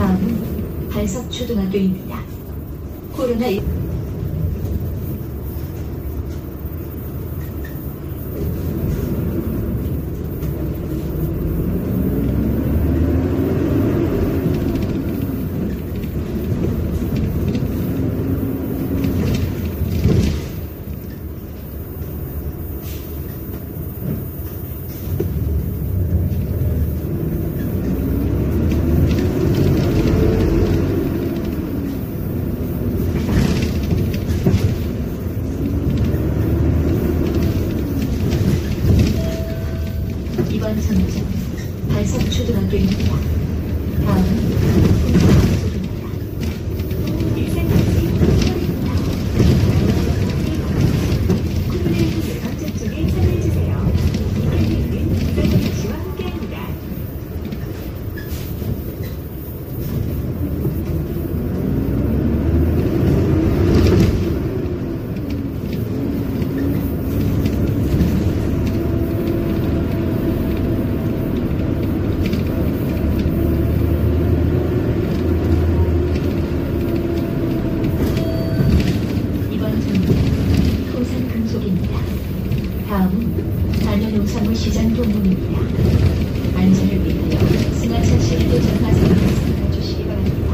다음은 발석초등학교입니다. 코로나 이번 정류장 발석초등학교입니다. 다음은 풍성학교입니다. 코로나19 예방 접종에 참여해주세요. 캠페인은 기사님씨와 함께합니다. 이번 정류장 토산금속입니다. 다음은 단연농산물 시장 동문입니다. 안전을 위하여 승하차 시리도 전화선을 선택해 주시기 바랍니다.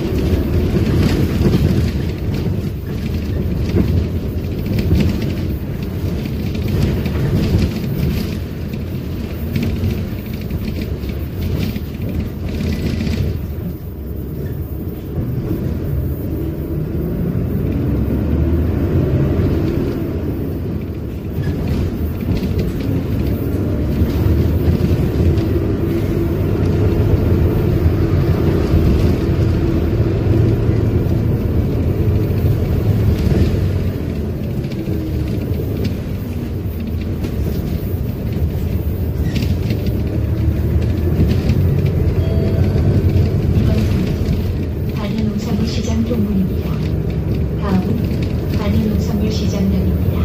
단연농산물 시장 동문입니다. 다음은 단연농산물 시장역입니다.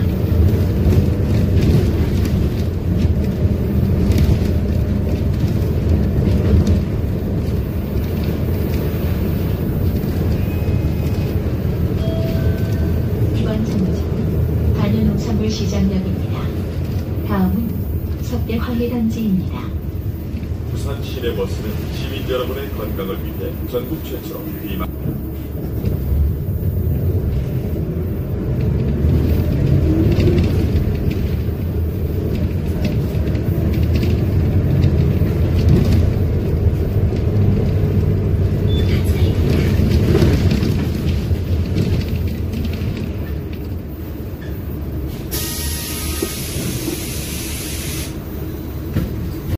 이번 정류장은 단연농산물 시장역입니다. 다음은 석대화해단지입니다. 부산 시내버스는 시민 여러분의 건강을 위해 전국 최초로 비만